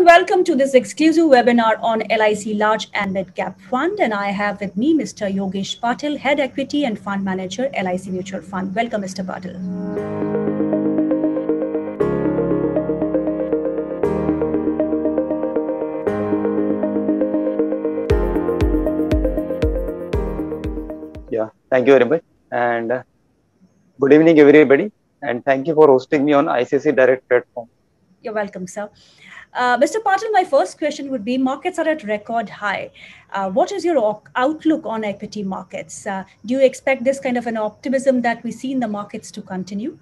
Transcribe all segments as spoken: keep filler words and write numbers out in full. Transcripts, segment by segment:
welcome to this exclusive webinar on L I C Large and Mid Cap Fund. And I have with me Mister Yogesh Patil, Head Equity and Fund Manager, L I C Mutual Fund. Welcome, Mister Patil. Yeah, thank you very much. And uh, good evening, everybody. And thank you for hosting me on I C I C I Direct platform. You're welcome, sir. Uh, Mister Patil, my first question would be, markets are at record high. Uh, what is your outlook on equity markets? Uh, do you expect this kind of an optimism that we see in the markets to continue?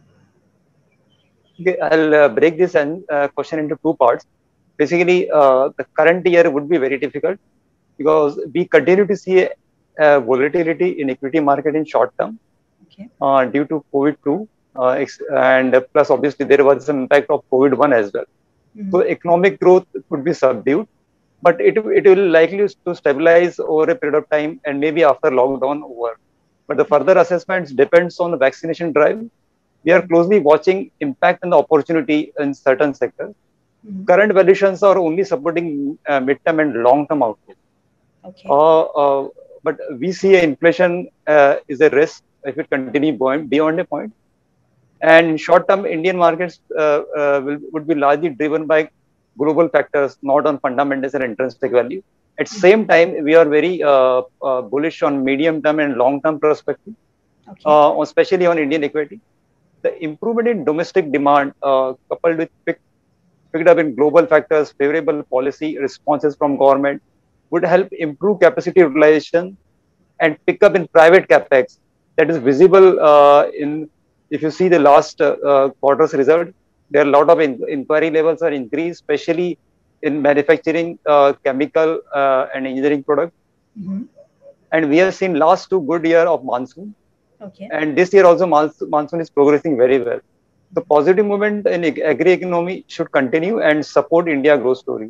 Okay, I'll uh, break this and, uh, question into two parts. Basically, uh, the current year would be very difficult because we continue to see a, a volatility in equity market in short term okay. uh, due to COVID two. Uh, and plus, obviously, there was some impact of COVID one as well. Mm-hmm. So economic growth could be subdued, but it, it will likely to stabilize over a period of time and maybe after lockdown over. But the further assessments depends on the vaccination drive. We are closely watching impact and the opportunity in certain sectors. Mm-hmm. Current valuations are only supporting uh, mid-term and long-term outlook. Okay. Uh, uh, but we see inflation uh, is a risk if it continues beyond a point. And in short term, Indian markets uh, uh, will, would be largely driven by global factors, not on fundamentals and intrinsic value. At the same time, we are very uh, uh, bullish on medium term and long term perspective, okay. uh, especially on Indian equity. The improvement in domestic demand, uh, coupled with pick, picked up in global factors, favorable policy responses from government, would help improve capacity utilization and pick up in private capex. That is visible uh, in. If you see the last uh, quarter's result, there are a lot of in inquiry levels are increased, especially in manufacturing, uh, chemical uh, and engineering products. Mm-hmm. And we have seen last two good year of monsoon. Okay. And this year also monsoon, monsoon is progressing very well. The positive movement in agri-economy should continue and support India growth story.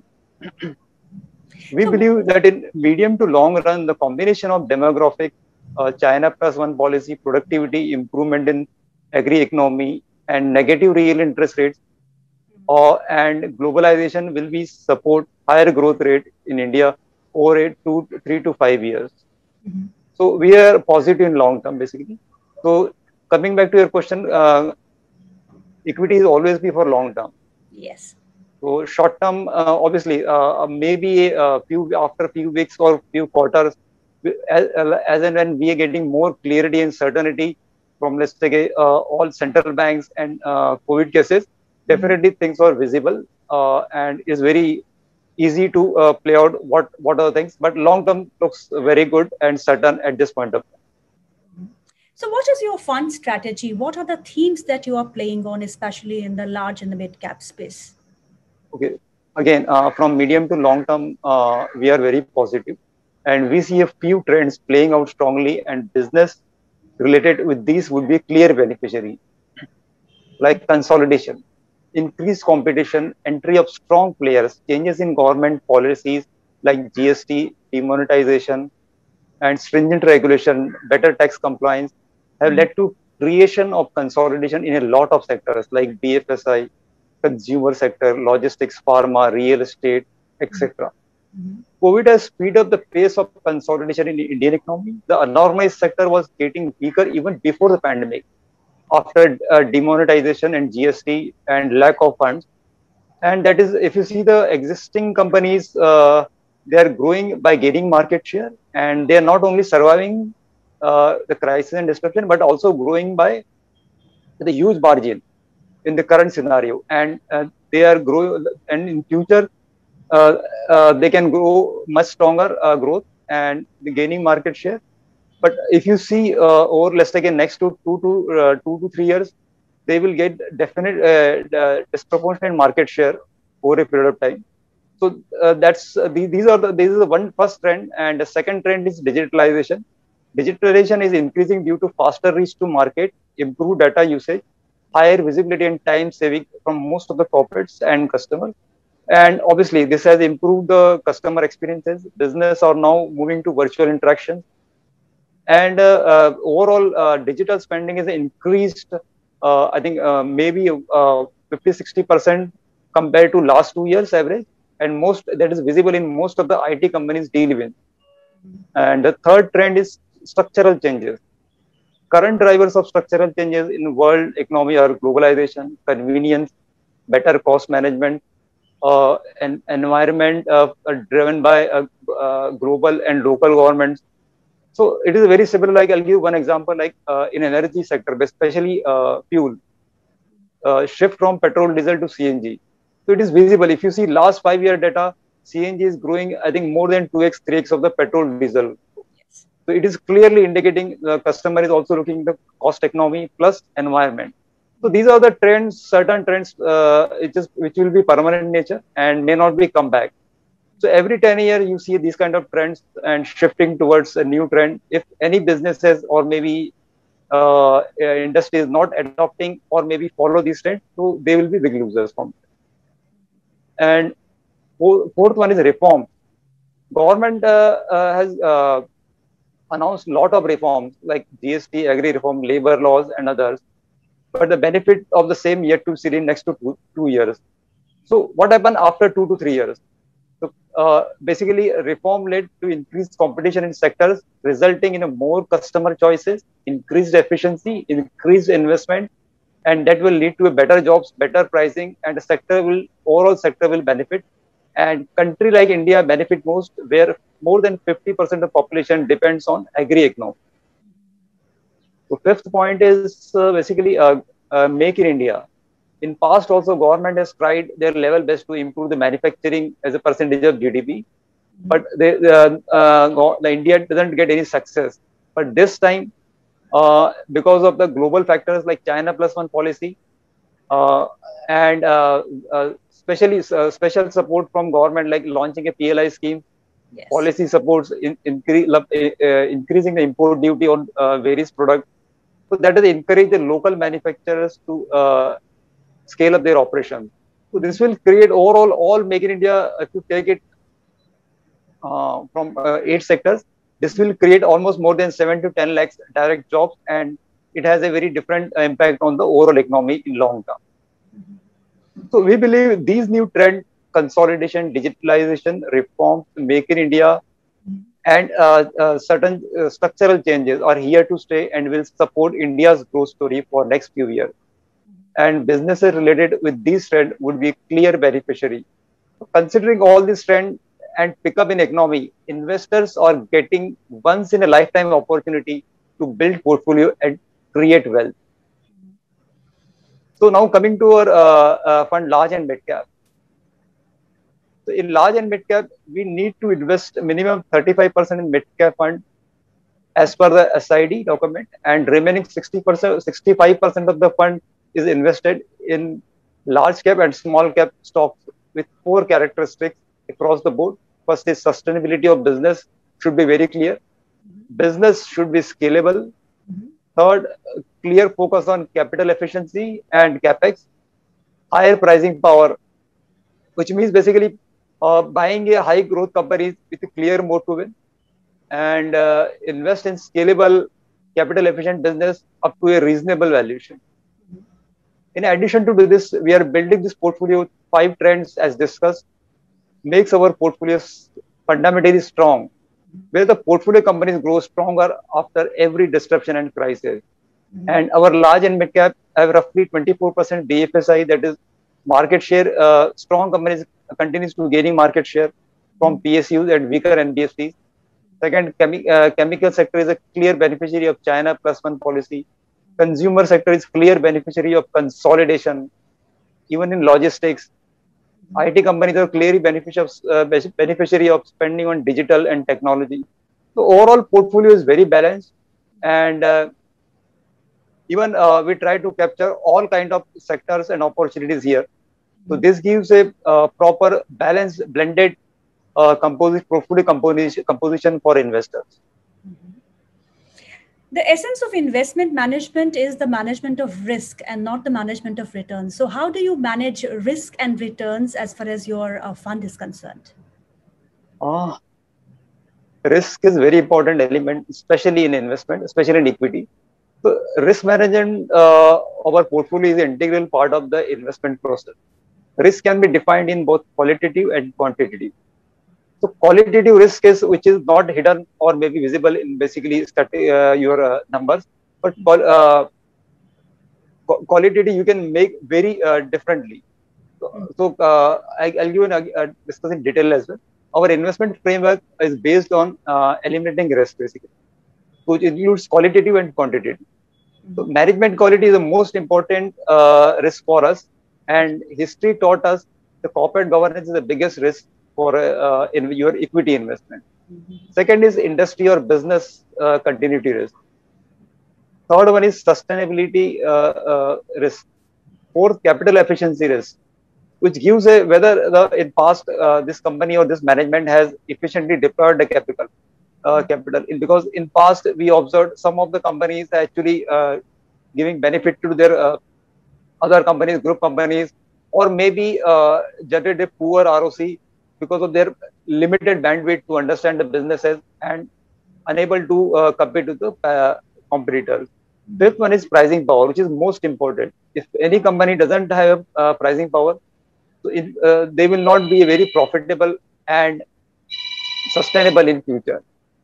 We so, believe that in medium to long run, the combination of demographic, uh, China plus one policy, productivity, improvement in agri-economy and negative real interest rates uh, and globalization will be support higher growth rate in India over a two, three to five years. Mm-hmm. So we are positive in long term basically. So coming back to your question, uh, equity is always be for long term. Yes. So short term, uh, obviously, uh, maybe a few after a few weeks or few quarters, as, as and when we are getting more clarity and certainty from, let's say, uh, all central banks and uh, COVID cases, definitely mm-hmm. things are visible uh, and is very easy to uh, play out what, what are the things. But long term looks very good and certain at this point of time. So what is your fund strategy? What are the themes that you are playing on, especially in the large and the mid cap space? Okay. Again, uh, from medium to long term, uh, we are very positive. And we see a few trends playing out strongly, and business related with these would be a clear beneficiary, like consolidation, increased competition, entry of strong players, changes in government policies like G S T, demonetization, and stringent regulation, better tax compliance have led to creation of consolidation in a lot of sectors like B F S I, consumer sector, logistics, pharma, real estate, et cetera. Mm-hmm. COVID has speeded up the pace of consolidation in the Indian economy. The unorganized sector was getting weaker even before the pandemic, after uh, demonetization and G S T and lack of funds. And that is, if you see the existing companies, uh, they are growing by gaining market share, and they are not only surviving uh, the crisis and disruption, but also growing by the huge margin in the current scenario. And uh, they are growing, and in future, Uh, uh, they can grow much stronger uh, growth and gaining market share. But if you see uh, over, let's take a next two, two, to, uh, two to three years, they will get definite uh, uh, disproportionate market share over a period of time. So uh, that's uh, the, these are the this is the one first trend, and the second trend is digitalization. Digitalization is increasing due to faster reach to market, improved data usage, higher visibility and time saving from most of the corporates and customers. And obviously, this has improved the customer experiences. Business are now moving to virtual interactions. And uh, uh, overall, uh, digital spending is increased, uh, I think, uh, maybe uh, fifty, sixty percent compared to last two years average. and most that is visible in most of the I T companies deal with. And the third trend is structural changes. Current drivers of structural changes in world economy are globalization, convenience, better cost management, uh, an environment uh, uh, driven by uh, uh, global and local governments. So it is very similar. Like I'll give one example, like uh, in energy sector, especially uh, fuel, uh, shift from petrol diesel to C N G. So it is visible. If you see last five year data, C N G is growing, I think, more than two x, three x of the petrol diesel. So it is clearly indicating the customer is also looking at the cost economy plus environment. So these are the trends, certain trends, uh, it is, which will be permanent in nature and may not be come back. So every ten year you see these kind of trends and shifting towards a new trend. If any businesses or maybe uh, industry is not adopting or maybe follow these trends, so they will be big losers from it. And fourth one is reform. Government uh, uh, has uh, announced a lot of reforms like G S T, agri reform, labor laws, and others. But the benefit of the same yet to see in next to two, two years. So what happened after two to three years? So uh, basically, reform led to increased competition in sectors, resulting in a more customer choices, increased efficiency, increased investment, and that will lead to a better jobs, better pricing, and the sector will overall sector will benefit. And country like India benefit most, where more than fifty percent of population depends on agri-economy. So fifth point is uh, basically uh, uh, make in India. In past also government has tried their level best to improve the manufacturing as a percentage of G D P, but they, uh, uh, the India doesn't get any success. But this time, uh, because of the global factors like China plus one policy, uh, and uh, uh, especially uh, special support from government like launching a P L I scheme, yes. Policy supports in, increase, uh, uh, increasing the import duty on uh, various products. So that is encourage the local manufacturers to uh, scale up their operations. So this will create overall all Make in India. If you take it uh, from uh, eight sectors, this will create almost more than seven to ten lakhs direct jobs, and it has a very different impact on the overall economy in long term. So we believe these new trends, consolidation, digitalization, reforms, Make in India, and uh, uh, certain uh, structural changes are here to stay and will support India's growth story for next few years. And businesses related with these trends would be a clear beneficiary. Considering all these trends and pickup in economy, investors are getting once in a lifetime opportunity to build portfolio and create wealth. So now coming to our uh, uh, fund, large and mid cap. So in large and mid cap, we need to invest minimum thirty-five percent in mid cap fund as per the S I D document, and remaining sixty percent, sixty-five percent of the fund is invested in large cap and small cap stocks with four characteristics across the board. First is sustainability of business should be very clear. Business should be scalable. Third, clear focus on capital efficiency and capex. Higher pricing power, which means basically uh, buying a high growth company with a clear moat to win, and uh, invest in scalable, capital efficient business up to a reasonable valuation. In addition to this, we are building this portfolio with five trends as discussed, makes our portfolio fundamentally strong, where the portfolio companies grow stronger after every disruption and crisis. Mm-hmm. And our large and mid cap have roughly twenty-four percent B F S I, that is market share. Uh, strong companies continues to gaining market share from P S Us and weaker N B F Cs. Second, chemi uh, chemical sector is a clear beneficiary of China plus one policy. Consumer sector is clear beneficiary of consolidation. Even in logistics, I T companies are clearly beneficiary of, uh, beneficiary of spending on digital and technology. So overall portfolio is very balanced, and uh, even uh, we try to capture all kind of sectors and opportunities here. So this gives a uh, proper balanced blended uh, composite portfolio composition, composition for investors. Mm-hmm. The essence of investment management is the management of risk and not the management of returns. So how do you manage risk and returns as far as your uh, fund is concerned? Ah, risk is very important element, especially in investment, especially in equity. So risk management uh, of our portfolio is an integral part of the investment process. risk can be defined in both qualitative and quantitative. So qualitative risk is which is not hidden or maybe visible in basically stati- uh, your uh, numbers, but qual- uh, qualitative you can make very uh, differently. So, so uh, I, I'll give an, uh, discuss in detail as well. Our investment framework is based on uh, eliminating risk basically, which includes qualitative and quantitative. So management quality is the most important uh, risk for us, and history taught us the corporate governance is the biggest risk for uh, in your equity investment. Second is industry or business uh, continuity risk. Third one is sustainability uh, uh, risk. Fourth, capital efficiency risk, which gives a whether the in past uh, this company or this management has efficiently deployed the capital uh, capital in, because in past we observed some of the companies actually uh, giving benefit to their uh, other companies, group companies, or maybe uh, generate a poor R O C because of their limited bandwidth to understand the businesses and unable to uh, compete with the uh, competitors. Fifth one is pricing power, which is most important. If any company doesn't have uh, pricing power, so it, uh, they will not be very profitable and sustainable in future.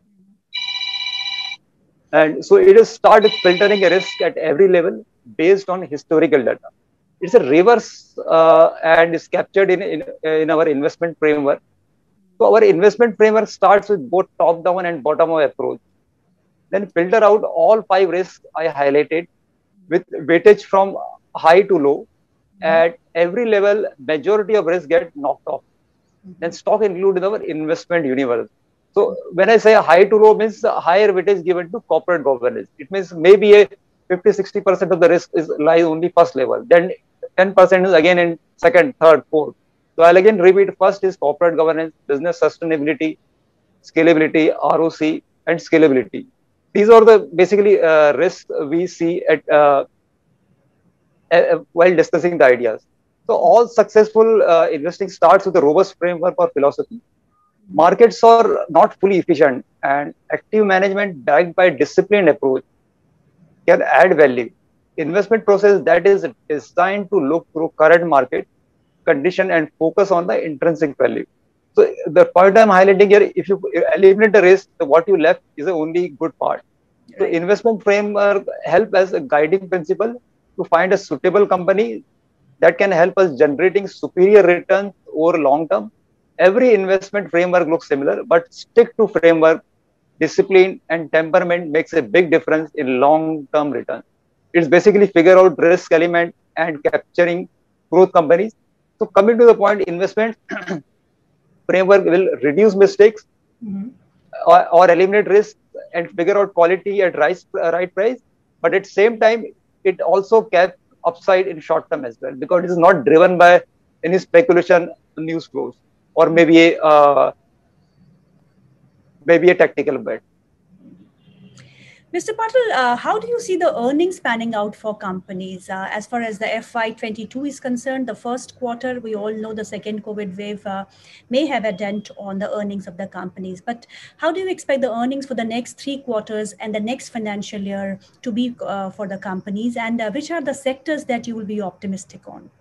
And so it is start filtering a risk at every level based on historical data. It's a reverse uh, and is captured in, in, in our investment framework. So our investment framework starts with both top down and bottom up approach. Then filter out all five risks I highlighted with weightage from high to low. At every level, majority of risk get knocked off. Then stock included in our investment universe. So when I say high to low means higher weightage given to corporate governance. It means maybe a fifty, sixty percent of the risk is lies only first level. Then ten percent is again in second, third, fourth. So I'll again repeat. First is corporate governance, business sustainability, scalability, R O C, and scalability. These are the basically uh, risks we see at uh, uh, while discussing the ideas. So all successful uh, investing starts with a robust framework or philosophy. Markets are not fully efficient, and active management backed by disciplined approach can add value. Investment process that is designed to look through current market condition and focus on the intrinsic value. So the point I'm highlighting here, if you eliminate the risk, what you left is the only good part. So Right. investment framework help as a guiding principle to find a suitable company that can help us generating superior returns over long term. Every investment framework looks similar, but stick to framework, discipline, and temperament makes a big difference in long term returns. It's basically figure out risk element and capturing growth companies. So coming to the point, investment framework will reduce mistakes Mm-hmm. or, or eliminate risk and figure out quality at right, uh, right price. But at the same time, it also kept upside in short term as well because it is not driven by any speculation news flows or maybe a uh, maybe a tactical bet. Mister Patel, uh, how do you see the earnings panning out for companies? Uh, as far as the F Y twenty-two is concerned, the first quarter, we all know the second COVID wave uh, may have a dent on the earnings of the companies. But how do you expect the earnings for the next three quarters and the next financial year to be uh, for the companies? And uh, which are the sectors that you will be optimistic on?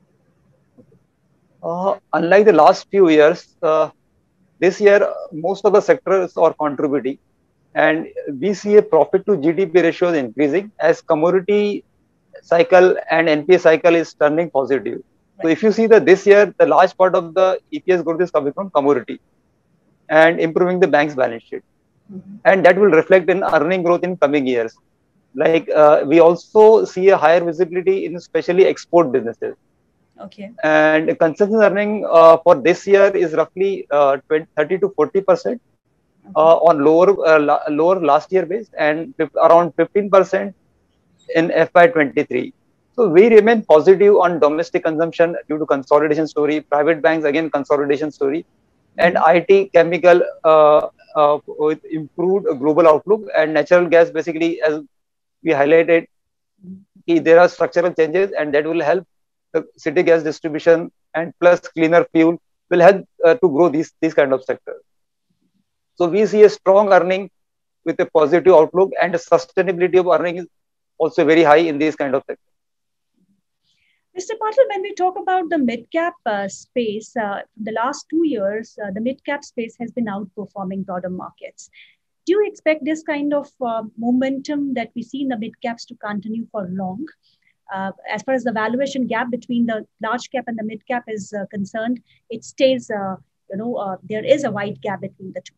Uh, unlike the last few years, uh, this year most of the sectors are contributing, and we see a profit to G D P ratio is increasing as commodity cycle and N P A cycle is turning positive. So if you see that this year, the large part of the E P S growth is coming from commodity and improving the bank's balance sheet. Mm-hmm. And that will reflect in earning growth in coming years. Like uh, we also see a higher visibility in especially export businesses. Okay. And consensus earning uh, for this year is roughly uh, twenty, thirty to forty percent uh, on lower uh, la lower last year base and around fifteen percent in F Y twenty-three. So we remain positive on domestic consumption due to consolidation story, private banks again consolidation story, and I T, chemical uh, uh, with improved global outlook, and natural gas basically as we highlighted, there are structural changes and that will help the city gas distribution and plus cleaner fuel will help uh, to grow these these kind of sectors. So we see a strong earning with a positive outlook, and the sustainability of earning is also very high in these kind of sectors. Mister Patil, when we talk about the mid-cap uh, space, uh, the last two years, uh, the mid-cap space has been outperforming broader markets. Do you expect this kind of uh, momentum that we see in the mid-caps to continue for long? Uh, as far as the valuation gap between the large cap and the mid-cap is uh, concerned, it stays, uh, you know, uh, there is a wide gap between the two.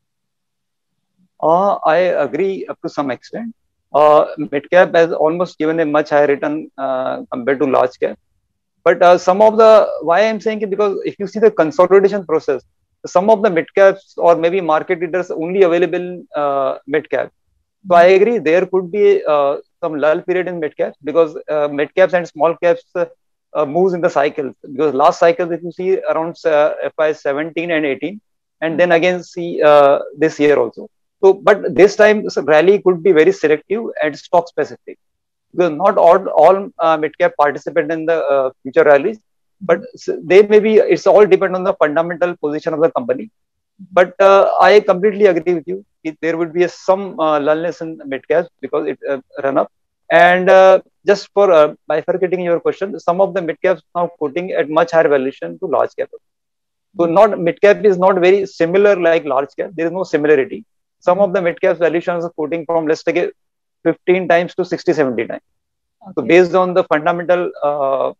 Uh, I agree up to some extent. Uh, mid cap has almost given a much higher return uh, compared to large cap. But uh, some of the, why I'm saying it, because if you see the consolidation process, some of the mid caps or maybe market leaders only available in uh, mid cap. So I agree there could be uh, some lull period in mid caps, because uh, mid caps and small caps uh, uh, moves in the cycles. Because last cycle, if you see around uh, F Y seventeen and eighteen, and then again see uh, this year also. So, but this time so rally could be very selective and stock specific, because not all all uh, mid cap participate in the uh, future rallies, but they may be. It's all depend on the fundamental position of the company. But uh, I completely agree with you. It, there would be a, some uh, lullness in mid caps because it uh, run up. And uh, just for uh, bifurcating your question, some of the mid caps now quoting at much higher valuation to large cap. So not mid cap is not very similar like large cap. There is no similarity. Some of the mid cap valuations are quoting from, let's take it, fifteen times to sixty, seventy times. Okay. So based on the fundamental, uh,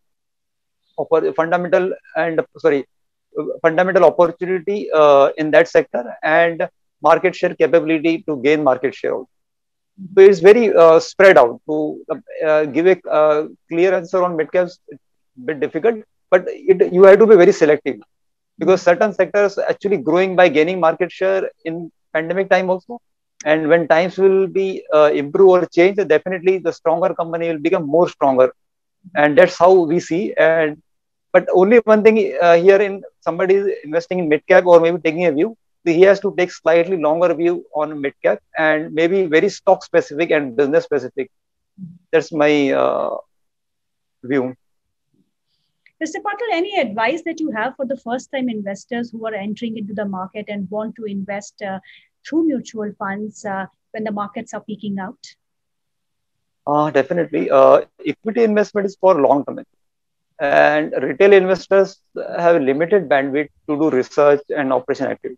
fundamental and sorry, fundamental opportunity uh, in that sector and market share capability to gain market share. So it's very uh, spread out. To uh, give a uh, clear answer on mid caps, it's a bit difficult, but it, you have to be very selective, because certain sectors actually growing by gaining market share in pandemic time also. And when times will be uh, improve or change, definitely the stronger company will become more stronger. And that's how we see. And but only one thing uh, here, in somebody is investing in mid cap or maybe taking a view, he has to take slightly longer view on mid cap and maybe very stock specific and business specific. That's my uh, view. Mister Patil, any advice that you have for the first time investors who are entering into the market and want to invest uh, through mutual funds uh, when the markets are peaking out? Uh, definitely. Uh, equity investment is for long term. And retail investors have limited bandwidth to do research and operation activity.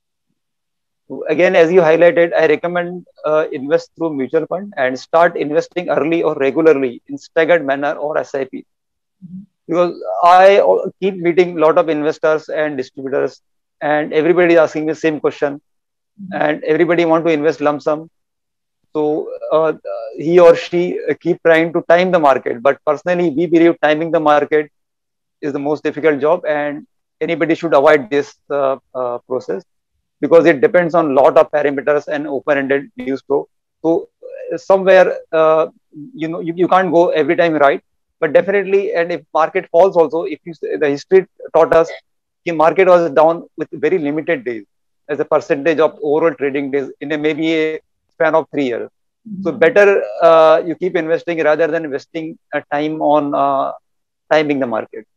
Again, as you highlighted, I recommend uh, invest through mutual fund and start investing early or regularly in staggered manner or S I P. Mm-hmm. Because I keep meeting a lot of investors and distributors, and everybody asking me the same question, mm-hmm. and everybody want to invest lump sum. So uh, he or she keep trying to time the market. But personally, we believe timing the market is the most difficult job, and anybody should avoid this uh, uh, process, because it depends on a lot of parameters and open-ended news flow. So uh, somewhere, uh, you know, you, you can't go every time right, but definitely, and if market falls also, if you, the history taught us the market was down with very limited days as a percentage of overall trading days in a maybe a span of three years. Mm-hmm. So better uh, you keep investing rather than investing a time on uh, timing the market.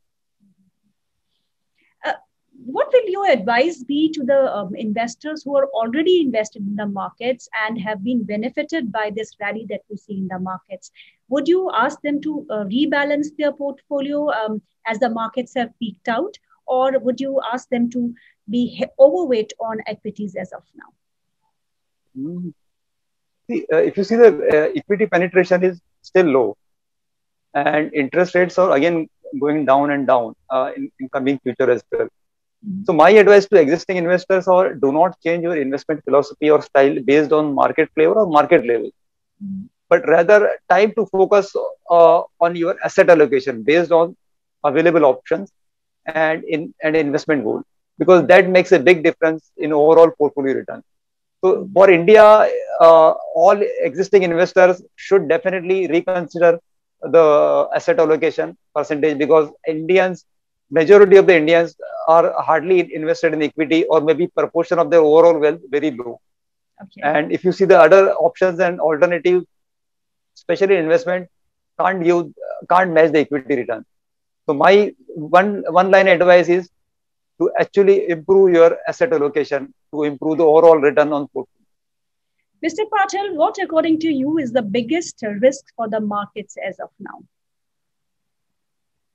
Uh, what will your advice be to the um, investors who are already invested in the markets and have been benefited by this rally that we see in the markets? Would you ask them to uh, rebalance their portfolio um, as the markets have peaked out, or would you ask them to be overweight on equities as of now? Mm-hmm. See, uh, if you see the uh, equity penetration is still low, and interest rates are again going down and down uh, in, in coming future as well. Mm-hmm. So my advice to existing investors are, do not change your investment philosophy or style based on market flavor or market level, mm-hmm. but rather time to focus uh, on your asset allocation based on available options and in and investment goal, because that makes a big difference in overall portfolio return. So for India, uh, all existing investors should definitely reconsider the asset allocation percentage, because Indians, majority of the Indians are hardly invested in equity, or maybe proportion of their overall wealth very low. Okay. And if you see the other options and alternative, especially investment, can't give, can't match the equity return. So my one one line advice is to actually improve your asset allocation to improve the overall return on portfolio. Mister Patil, what according to you is the biggest risk for the markets as of now?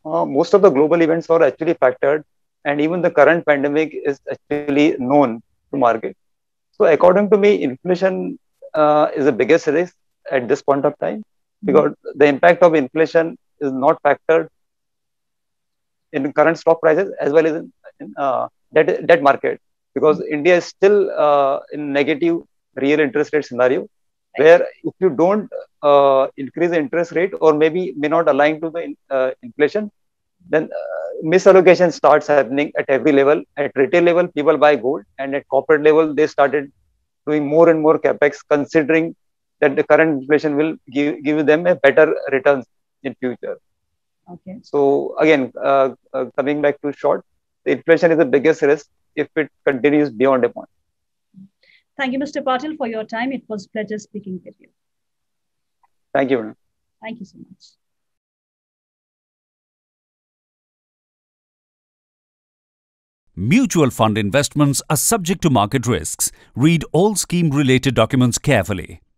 Uh, most of the global events are actually factored, and even the current pandemic is actually known to market. So according to me, inflation uh, is the biggest risk at this point of time, because the impact of inflation is not factored in current stock prices as well as in, in uh, debt, debt market, because India is still uh, in negative real interest rate scenario, where if you don't uh, increase the interest rate, or maybe may not align to the uh, inflation, then uh, misallocation starts happening at every level. At retail level, people buy gold, and at corporate level, they started doing more and more capex, considering that the current inflation will give, give them a better returns in future. Okay. So again, uh, uh, coming back to short, the inflation is the biggest risk if it continues beyond a point. Thank you, Mister Patil, for your time. It was a pleasure speaking with you. Thank you, madam. Thank you so much. Mutual fund investments are subject to market risks. Read all scheme-related documents carefully.